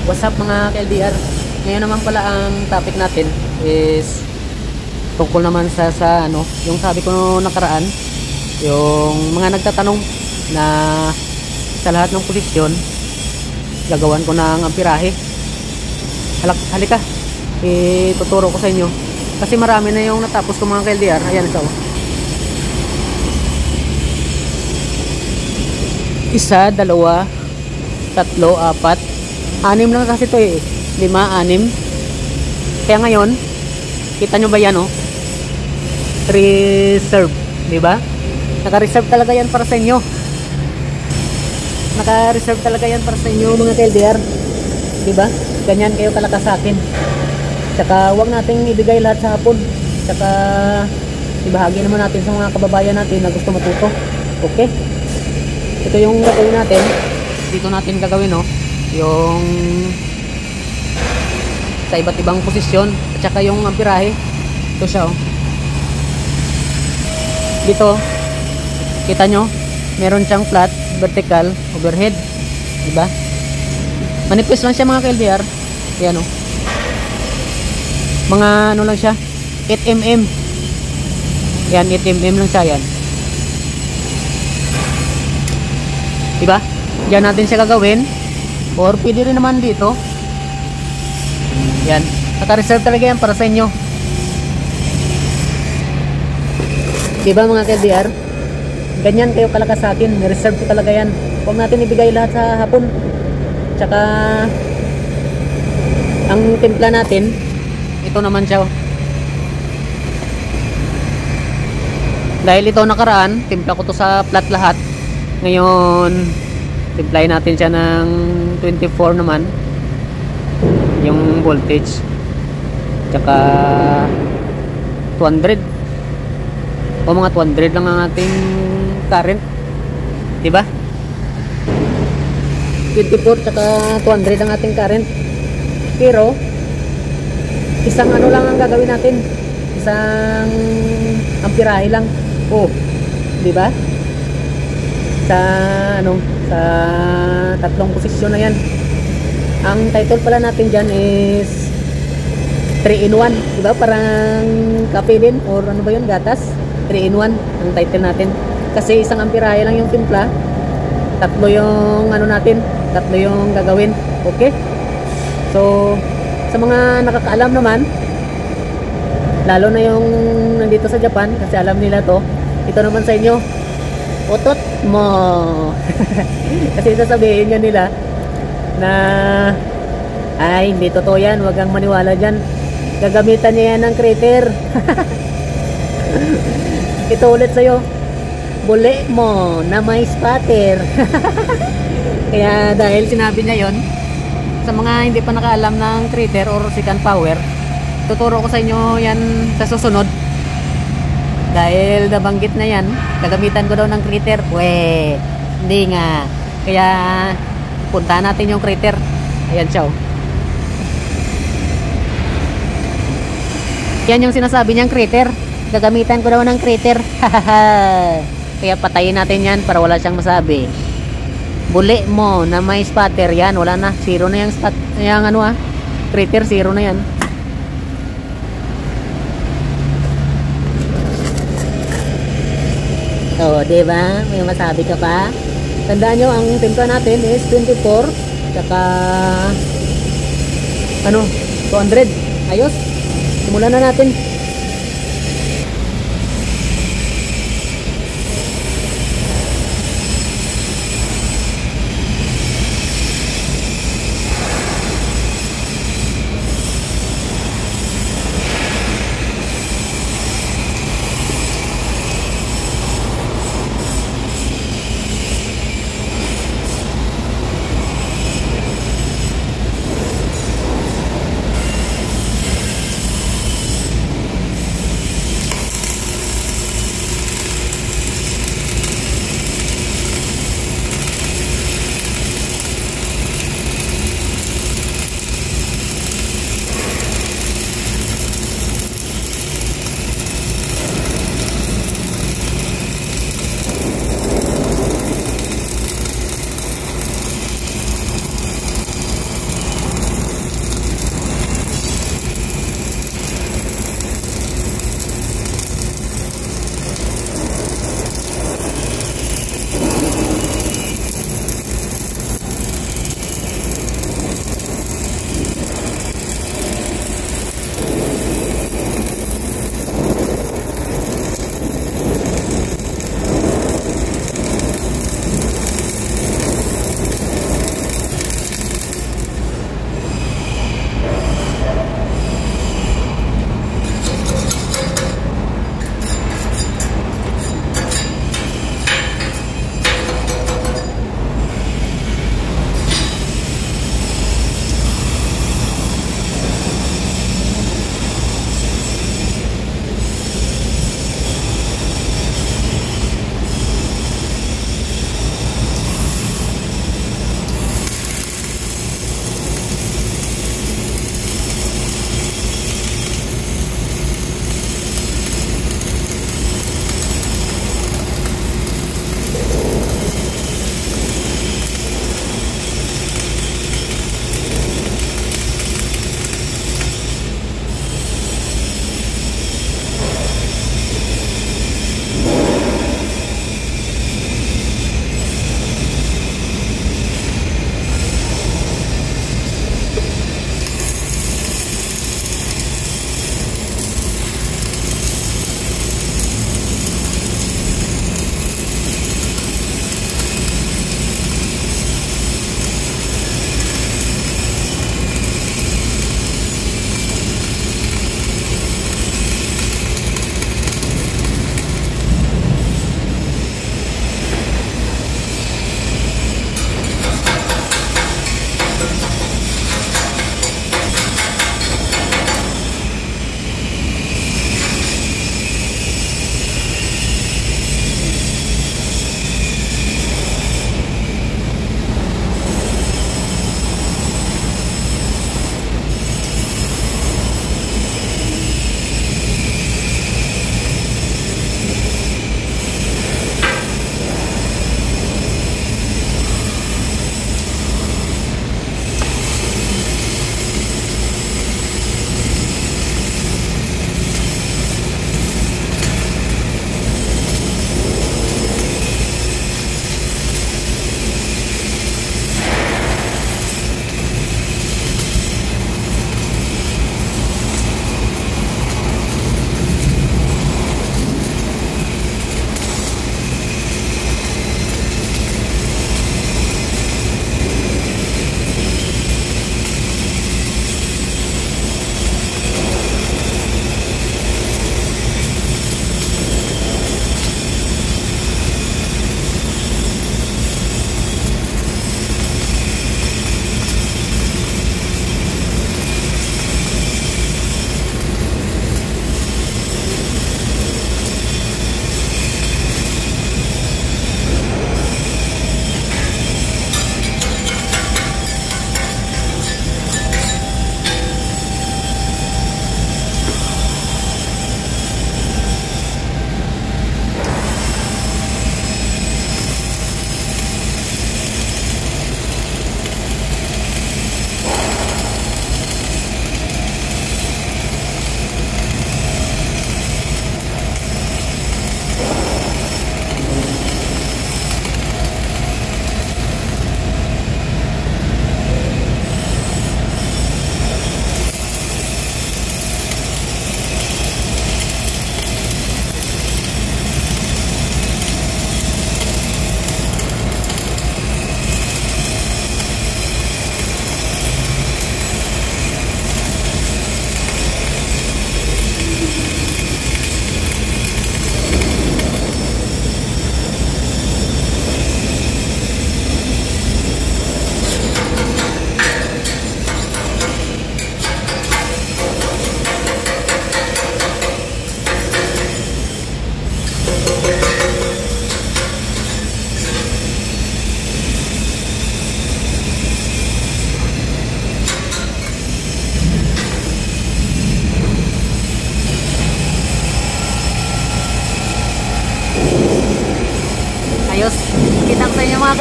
What's up mga ka-LDR? Ngayon naman pala ang topic natin is tungkol naman sa ano, yung sabi ko noong nakaraan, yung mga nagtatanong na sa lahat ng posisyon gagawan ko ng ampirahe. Halika, ituturo ko sa inyo kasi marami na yung natapos ko mga ka-LDR. Ayan ito, isa, dalawa, tatlo, apat, anim lang kasi ito eh. 5, 6. Kaya ngayon, kita nyo ba yan oh? Reserve, di ba? Naka-reserve talaga yan para sa inyo. Naka-reserve talaga yan para sa inyo mga ka-LDR. Di ba? Ganyan kayo kalakas sa akin. Tsaka wag nating ibigay lahat sa hapon. Tsaka ibahagi naman natin sa mga kababayan natin na gusto matuto. Okay? Ito yung gagawin natin. Dito natin gagawin oh. Yung sa iba't ibang posisyon at saka yung ampirahe. Ito siya oh. Dito kita nyo meron siyang flat, vertical, overhead, diba? Manipis lang siya mga ka-LDR. Yan oh. Mga ano lang siya, 8mm. Yan, 8mm lang siya yan, diba? Diyan natin siya gagawin. Or pwede rin naman dito. Yan, naka-reserve talaga yan para sa inyo. Diba mga ka-LDR? Ganyan kayo kalakas sa akin. Reserve ko talaga yan. Huwag natin ibigay lahat sa hapon. Tsaka ang timpla natin, ito naman siya. Dahil ito nakaraan, timpla ko to sa flat lahat. Ngayon timplahin natin siya ng 24 naman yung voltage, tsaka 200 o mga 200 lang ang ating current, diba? 24 tsaka 200 ang ating current. Pero isang ano lang ang gagawin natin, isang ampirahe lang oh, diba? Sa ano, sa tatlong posisyon na yan. Ang title pala natin dyan is 3-in-1, diba? Parang kape din or ano ba yun, gatas. 3-in-1 ang title natin kasi isang ampirahe lang yung timpla, tatlo yung ano natin, tatlo yung gagawin. Okay, so sa mga nakakaalam naman, lalo na yung nandito sa Japan kasi alam nila to, ito naman sa inyo, utot mo. Kasi sasabihin nyo nila na ay hindi totoo yan, wag kang maniwala dyan, gagamitan niya yan ng crater. Ito ulit sa'yo, buli mo na may spatter. Kaya dahil sinabi niya yon, sa mga hindi pa nakaalam ng crater or second power, tuturo ko sa inyo yan sa susunod. Dahil nabanggit na yan, gagamitan ko daw ng crater. We, hindi nga. Kaya puntahan natin yung crater. Ayan siya oh. Yan yung sinasabi niyang crater. Gagamitan ko daw ng crater. Kaya patayin natin yan para wala siyang masabi. Buli mo na may spatter yan. Wala na, zero na yung spot. Yung ano ah, crater, zero na yan. Oh, diba? May masabi ka pa. Tandaan nyo, ang timpla natin is 24 tsaka ano, 200. Ayos, simulan na natin.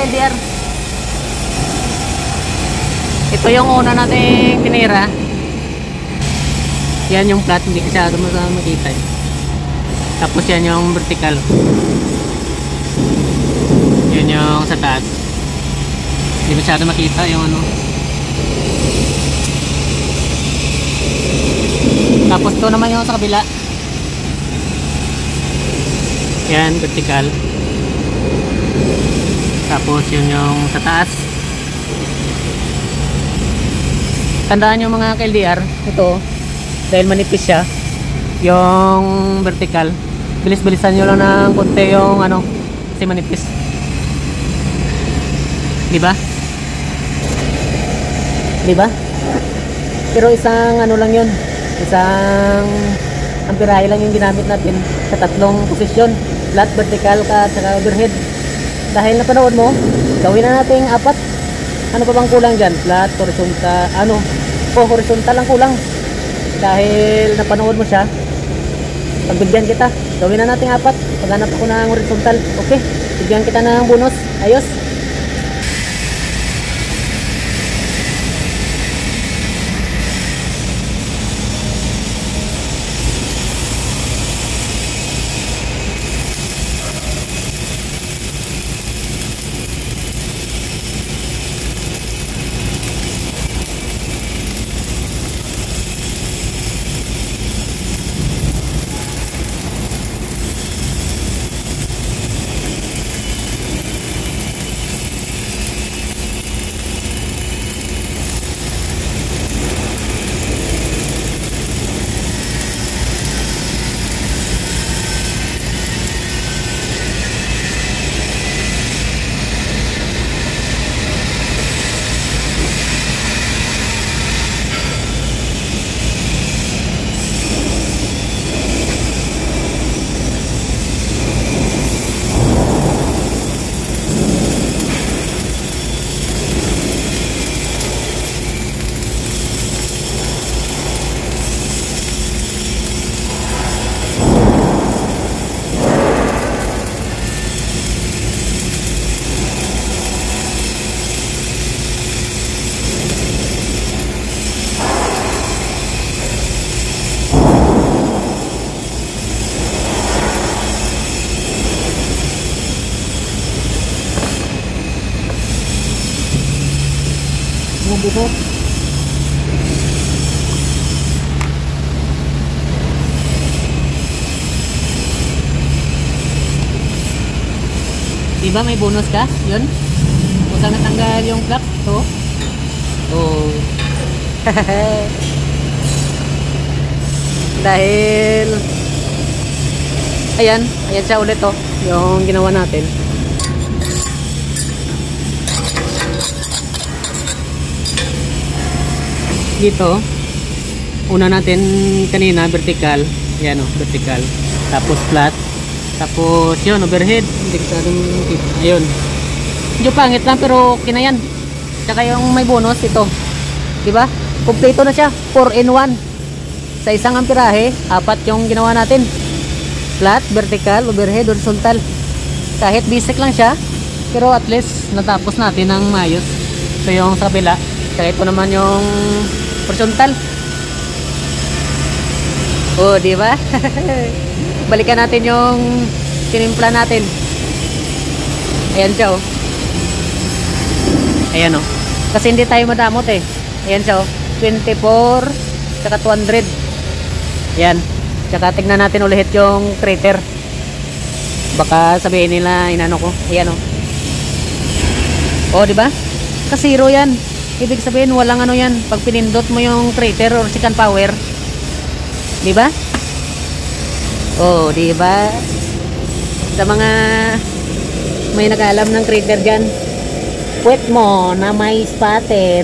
ka-LDR. Ito yung una nating tinira. Yan yung flat, hindi kasi makita eh. Tapos yan yung vertical. Yan yung sa taas. Hindi masyado makita yung ano. Tapos to naman yung sa kabila. Yan, vertical. Tapos yun yung sa taas. Tandaan yung mga ka-LDR, ito dahil manipis siya, yung vertical, bilis-bilisan nyo lang ng konti yung ano, kasi manipis. Diba? Diba? Pero isang ano lang yun, isang amperahe lang yung ginamit natin sa tatlong posisyon, flat, vertical, at saka overhead. Dahil napanood mo, gawin na natin 4. Ano pa bang kulang dyan? Flat, horizontal, ano? Horizontal lang kulang. Dahil napanood mo siya, pagbigyan kita, gawin na natin 4. Paghanap ako ng horizontal, okay, bigyan kita ng bonus. Ayos. Dito. Diba may bonus ka? Yun. Usang natanggal yung plug. To. Oh. Dahil ayan siya ulit to. Yung ginawa natin. Dito una natin kanina vertical, yan o, vertical, tapos flat, tapos yun overhead, hindi ka ayun, medyo pangit lang pero okay na yan. Tsaka yung may bonus ito, diba, kompleto na siya, 4 in 1 sa isang amperahe. 4 yung ginawa natin, flat, vertical, overhead, horizontal. Kahit basic lang siya pero at least natapos natin ng maayos. So yung sa kabila, tsaka ito naman yung horizontal. Oh, di ba? Balikan natin yung tinimpla natin. Ayan siya oh. Ayan oh. Kasi hindi tayo madamot eh. Ayan siya oh. 24 tsaka 200. Ayan. Tsaka tignan natin ulit yung crater. Baka sabihin nila inano ko. Ayan oh. Oh, di ba? Kasi zero yan. Ibig sabihin walang ano yan pag pinindot mo yung crater or second power, di ba? Oh, di ba? Sa mga may nag-alam ng crater diyan, puwet mo na may spatter.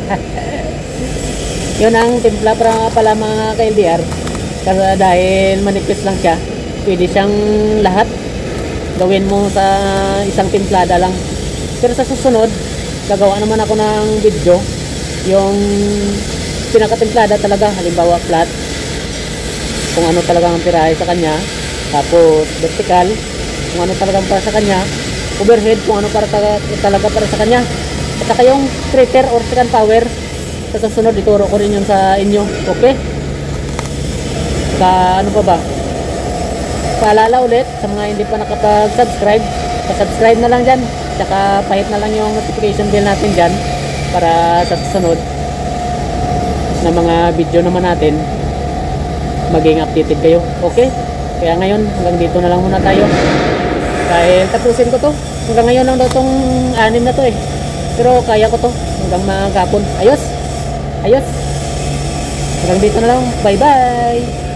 Yun ang timpla para pala mga ka-LDR. Kasi dahil manipis lang siya, pwede siyang lahat gawin mo sa isang timplada lang. Pero sa susunod gagawa naman ako ng video yung pinakatimplada talaga, halimbawa flat, kung ano talaga ang tirahe sa kanya, tapos vertical, kung ano talaga para sa kanya, overhead kung ano talaga para sa kanya. At saka yung treater or second power, sa susunod ituro ko rin yun sa inyo. Okay? Ano pa ba? Paalala ulit sa mga hindi pa nakapag-subscribe, pa-subscribe na lang dyan. Tsaka pahit na lang yung notification bell natin dyan para sa susunod na mga video naman natin maging updated kayo. Okay? Kaya ngayon hanggang dito na lang muna tayo. Dahil tapusin ko to. Hanggang ngayon lang daw tong 6 na to eh. Pero kaya ko to hanggang magapon. Ayos. Hanggang dito na lang. Bye bye.